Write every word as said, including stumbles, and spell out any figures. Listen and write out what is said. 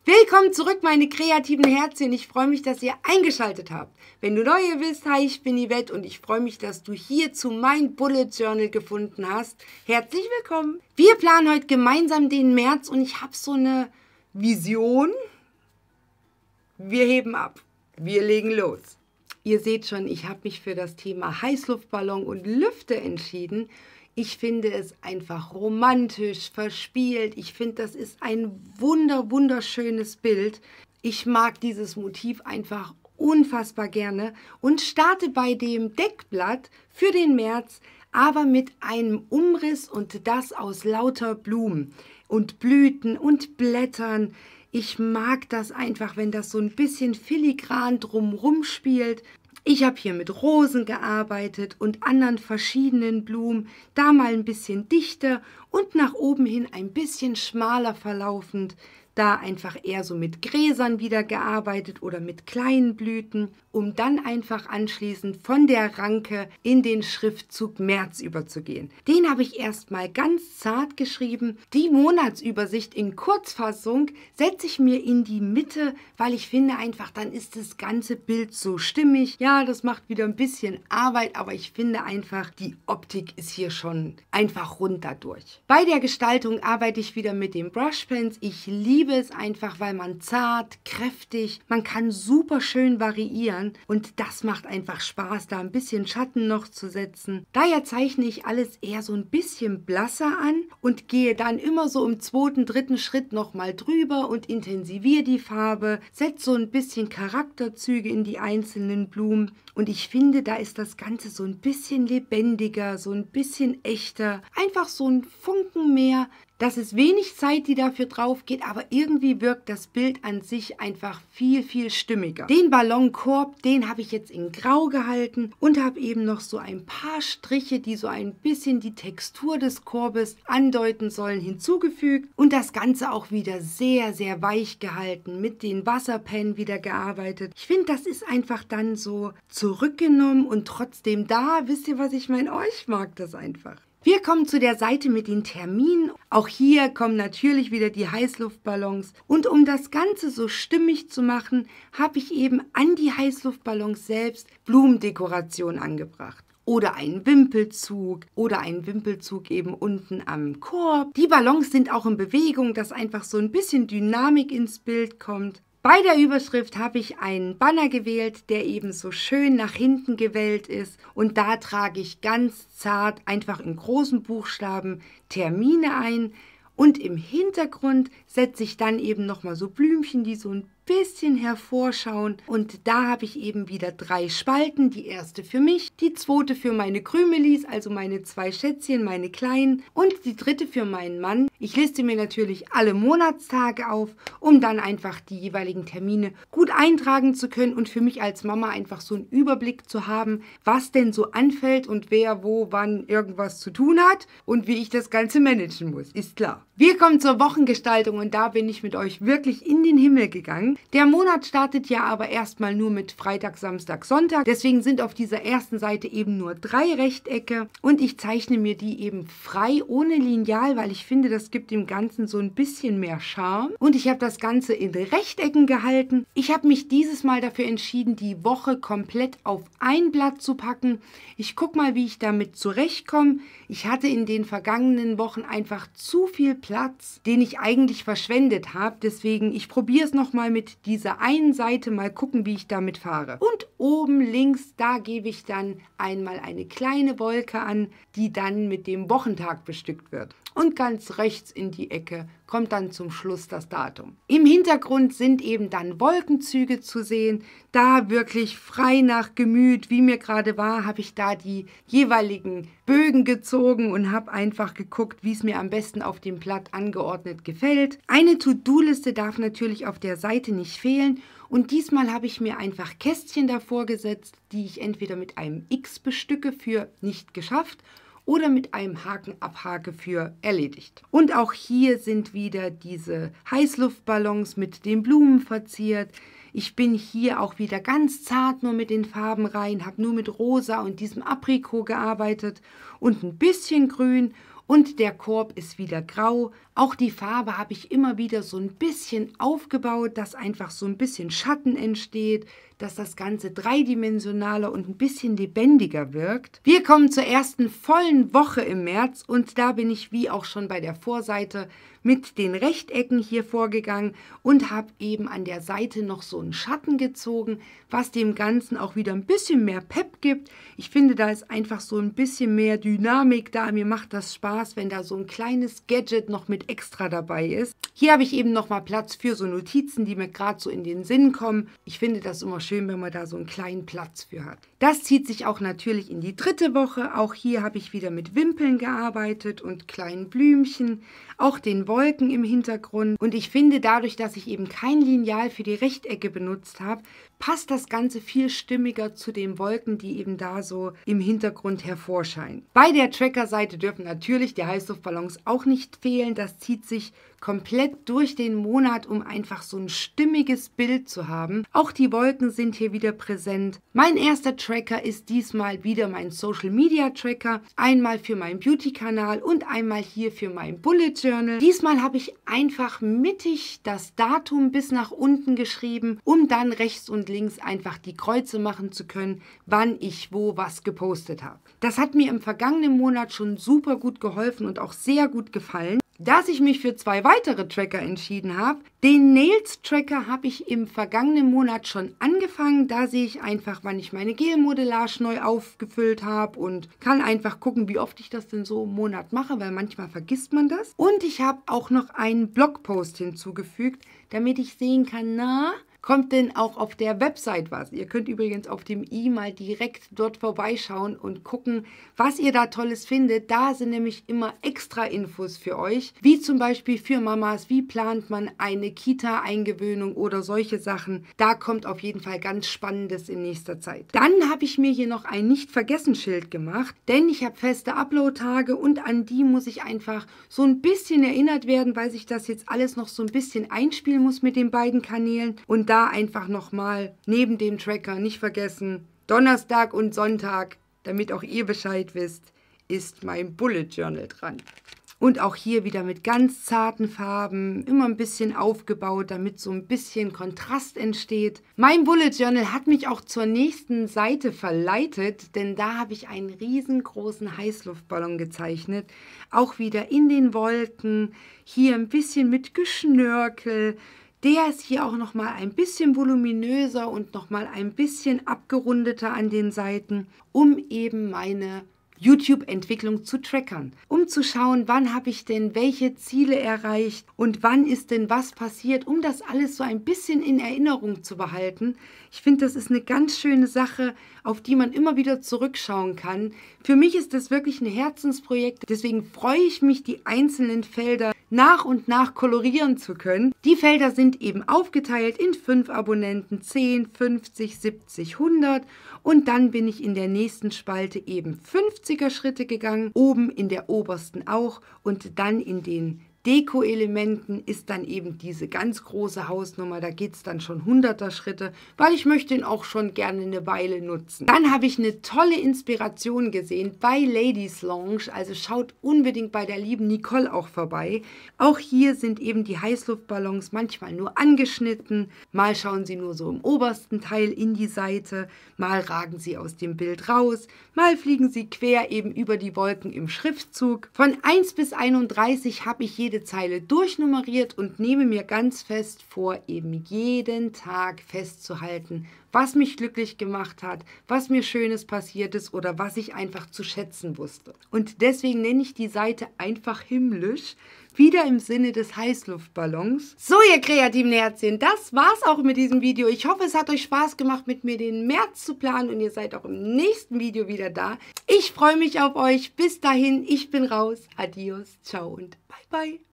Willkommen zurück, meine kreativen Herzchen. Ich freue mich, dass ihr eingeschaltet habt. Wenn du neu bist, hi, ich bin Yvette und ich freue mich, dass du hier zu mein Bullet Journal gefunden hast. Herzlich willkommen. Wir planen heute gemeinsam den März und ich habe so eine Vision. Wir heben ab. Wir legen los. Ihr seht schon, ich habe mich für das Thema Heißluftballon und Lüfte entschieden. Ich finde es einfach romantisch, verspielt. Ich finde, das ist ein wunder, wunderschönes Bild. Ich mag dieses Motiv einfach unfassbar gerne und starte bei dem Deckblatt für den März, aber mit einem Umriss und das aus lauter Blumen und Blüten und Blättern. Ich mag das einfach, wenn das so ein bisschen filigran drumrum spielt. Ich habe hier mit Rosen gearbeitet und anderen verschiedenen Blumen, da mal ein bisschen dichter und nach oben hin ein bisschen schmaler verlaufend, da einfach eher so mit Gräsern wieder gearbeitet oder mit kleinen Blüten, um dann einfach anschließend von der Ranke in den Schriftzug März überzugehen. Den habe ich erstmal ganz zart geschrieben. Die Monatsübersicht in Kurzfassung setze ich mir in die Mitte, weil ich finde einfach, dann ist das ganze Bild so stimmig. Ja, das macht wieder ein bisschen Arbeit, aber ich finde einfach, die Optik ist hier schon einfach rund dadurch. Bei der Gestaltung arbeite ich wieder mit den Brushpens. Ich liebe es einfach, weil man zart, kräftig, man kann super schön variieren und das macht einfach Spaß, da ein bisschen Schatten noch zu setzen. Daher zeichne ich alles eher so ein bisschen blasser an und gehe dann immer so im zweiten, dritten Schritt nochmal drüber und intensiviere die Farbe, setze so ein bisschen Charakterzüge in die einzelnen Blumen und ich finde, da ist das Ganze so ein bisschen lebendiger, so ein bisschen echter, einfach so ein Funken mehr. Das ist wenig Zeit, die dafür drauf geht, aber irgendwie wirkt das Bild an sich einfach viel, viel stimmiger. Den Ballonkorb, den habe ich jetzt in Grau gehalten und habe eben noch so ein paar Striche, die so ein bisschen die Textur des Korbes andeuten sollen, hinzugefügt. Und das Ganze auch wieder sehr, sehr weich gehalten, mit den Wasserpennen wieder gearbeitet. Ich finde, das ist einfach dann so zurückgenommen und trotzdem da. Wisst ihr, was ich meine? Oh, ich mag das einfach. Wir kommen zu der Seite mit den Terminen. Auch hier kommen natürlich wieder die Heißluftballons. Und um das Ganze so stimmig zu machen, habe ich eben an die Heißluftballons selbst Blumendekoration angebracht. Oder einen Wimpelzug oder einen Wimpelzug eben unten am Korb. Die Ballons sind auch in Bewegung, dass einfach so ein bisschen Dynamik ins Bild kommt. Bei der Überschrift habe ich einen Banner gewählt, der eben so schön nach hinten gewellt ist und da trage ich ganz zart einfach in großen Buchstaben Termine ein und im Hintergrund setze ich dann eben nochmal so Blümchen, die so ein bisschen hervorschauen und da habe ich eben wieder drei Spalten, die erste für mich, die zweite für meine Krümelis, also meine zwei Schätzchen, meine Kleinen und die dritte für meinen Mann. Ich liste mir natürlich alle Monatstage auf, um dann einfach die jeweiligen Termine gut eintragen zu können und für mich als Mama einfach so einen Überblick zu haben, was denn so anfällt und wer wo wann irgendwas zu tun hat und wie ich das Ganze managen muss, ist klar. Wir kommen zur Wochengestaltung und da bin ich mit euch wirklich in den Himmel gegangen. Der Monat startet ja aber erstmal nur mit Freitag, Samstag, Sonntag. Deswegen sind auf dieser ersten Seite eben nur drei Rechtecke und ich zeichne mir die eben frei ohne Lineal, weil ich finde, das gibt dem Ganzen so ein bisschen mehr Charme. Und ich habe das Ganze in Rechtecken gehalten. Ich habe mich dieses Mal dafür entschieden, die Woche komplett auf ein Blatt zu packen. Ich gucke mal, wie ich damit zurechtkomme. Ich hatte in den vergangenen Wochen einfach zu viel Platz, den ich eigentlich verschwendet habe. Deswegen, ich probiere es nochmal mit dieser einen Seite, mal gucken, wie ich damit fahre. Und oben links, da gebe ich dann einmal eine kleine Wolke an, die dann mit dem Wochentag bestückt wird. Und ganz rechts in die Ecke kommt dann zum Schluss das Datum. Im Hintergrund sind eben dann Wolkenzüge zu sehen. Da wirklich frei nach Gemüt, wie mir gerade war, habe ich da die jeweiligen Bögen gezogen und habe einfach geguckt, wie es mir am besten auf dem Blatt angeordnet gefällt. Eine To-Do-Liste darf natürlich auf der Seite nicht fehlen. Und diesmal habe ich mir einfach Kästchen davor gesetzt, die ich entweder mit einem X bestücke für nicht geschafft oder mit einem Haken abhake für erledigt. Und auch hier sind wieder diese Heißluftballons mit den Blumen verziert. Ich bin hier auch wieder ganz zart nur mit den Farben rein, habe nur mit Rosa und diesem Aprikot gearbeitet und ein bisschen Grün und der Korb ist wieder grau. Auch die Farbe habe ich immer wieder so ein bisschen aufgebaut, dass einfach so ein bisschen Schatten entsteht, dass das Ganze dreidimensionaler und ein bisschen lebendiger wirkt. Wir kommen zur ersten vollen Woche im März und da bin ich wie auch schon bei der Vorseite mit den Rechtecken hier vorgegangen und habe eben an der Seite noch so einen Schatten gezogen, was dem Ganzen auch wieder ein bisschen mehr Pep gibt. Ich finde, da ist einfach so ein bisschen mehr Dynamik da. Mir macht das Spaß, wenn da so ein kleines Gadget noch mit extra dabei ist. Hier habe ich eben nochmal Platz für so Notizen, die mir gerade so in den Sinn kommen. Ich finde das immer schön, wenn man da so einen kleinen Platz für hat. Das zieht sich auch natürlich in die dritte Woche. Auch hier habe ich wieder mit Wimpeln gearbeitet und kleinen Blümchen, auch den Wolken im Hintergrund. Und ich finde, dadurch, dass ich eben kein Lineal für die Rechtecke benutzt habe, passt das Ganze viel stimmiger zu den Wolken, die eben da so im Hintergrund hervorscheinen. Bei der Tracker-Seite dürfen natürlich die Heißluftballons auch nicht fehlen. Das zieht sich komplett durch den Monat, um einfach so ein stimmiges Bild zu haben. Auch die Wolken sind hier wieder präsent. Mein erster Tracker ist diesmal wieder mein Social Media Tracker. Einmal für meinen Beauty-Kanal und einmal hier für mein Bullet Journal. Diesmal habe ich einfach mittig das Datum bis nach unten geschrieben, um dann rechts und links einfach die Kreuze machen zu können, wann ich wo was gepostet habe. Das hat mir im vergangenen Monat schon super gut geholfen und auch sehr gut gefallen. Dass ich mich für zwei weitere Tracker entschieden habe. Den Nails Tracker habe ich im vergangenen Monat schon angefangen. Da sehe ich einfach, wann ich meine Gelmodellage neu aufgefüllt habe und kann einfach gucken, wie oft ich das denn so im Monat mache, weil manchmal vergisst man das. Und ich habe auch noch einen Blogpost hinzugefügt, damit ich sehen kann, na, kommt denn auch auf der Website was? Ihr könnt übrigens auf dem i mal direkt dort vorbeischauen und gucken, was ihr da Tolles findet. Da sind nämlich immer extra Infos für euch, wie zum Beispiel für Mamas, wie plant man eine Kita-Eingewöhnung oder solche Sachen. Da kommt auf jeden Fall ganz Spannendes in nächster Zeit. Dann habe ich mir hier noch ein Nicht-Vergessen-Schild gemacht, denn ich habe feste Upload-Tage und an die muss ich einfach so ein bisschen erinnert werden, weil sich das jetzt alles noch so ein bisschen einspielen muss mit den beiden Kanälen. Und da einfach nochmal neben dem Tracker nicht vergessen, Donnerstag und Sonntag, damit auch ihr Bescheid wisst, ist mein Bullet Journal dran. Und auch hier wieder mit ganz zarten Farben, immer ein bisschen aufgebaut, damit so ein bisschen Kontrast entsteht. Mein Bullet Journal hat mich auch zur nächsten Seite verleitet, denn da habe ich einen riesengroßen Heißluftballon gezeichnet. Auch wieder in den Wolken, hier ein bisschen mit Geschnörkel. Der ist hier auch nochmal ein bisschen voluminöser und nochmal ein bisschen abgerundeter an den Seiten, um eben meine YouTube-Entwicklung zu trackern, um zu schauen, wann habe ich denn welche Ziele erreicht und wann ist denn was passiert, um das alles so ein bisschen in Erinnerung zu behalten. Ich finde, das ist eine ganz schöne Sache, auf die man immer wieder zurückschauen kann. Für mich ist das wirklich ein Herzensprojekt, deswegen freue ich mich, die einzelnen Felder nach und nach kolorieren zu können. Die Felder sind eben aufgeteilt in fünf Abonnenten, zehn, fünfzig, siebzig, hundert und dann bin ich in der nächsten Spalte eben fünfziger Schritte gegangen, oben in der obersten auch und dann in den Deko-Elementen ist dann eben diese ganz große Hausnummer, da geht es dann schon hunderter Schritte, weil ich möchte ihn auch schon gerne eine Weile nutzen. Dann habe ich eine tolle Inspiration gesehen bei Ladies Lounge, also schaut unbedingt bei der lieben Nicole auch vorbei. Auch hier sind eben die Heißluftballons manchmal nur angeschnitten, mal schauen sie nur so im obersten Teil in die Seite, mal ragen sie aus dem Bild raus, mal fliegen sie quer eben über die Wolken im Schriftzug. Von eins bis einunddreißig habe ich jede Zeile durchnummeriert und nehme mir ganz fest vor, eben jeden Tag festzuhalten, was mich glücklich gemacht hat, was mir Schönes passiert ist oder was ich einfach zu schätzen wusste. Und deswegen nenne ich die Seite einfach himmlisch, wieder im Sinne des Heißluftballons. So, ihr kreativen Herzchen, das war's auch mit diesem Video. Ich hoffe, es hat euch Spaß gemacht, mit mir den März zu planen und ihr seid auch im nächsten Video wieder da. Ich freue mich auf euch. Bis dahin, ich bin raus. Adios, ciao und bye bye.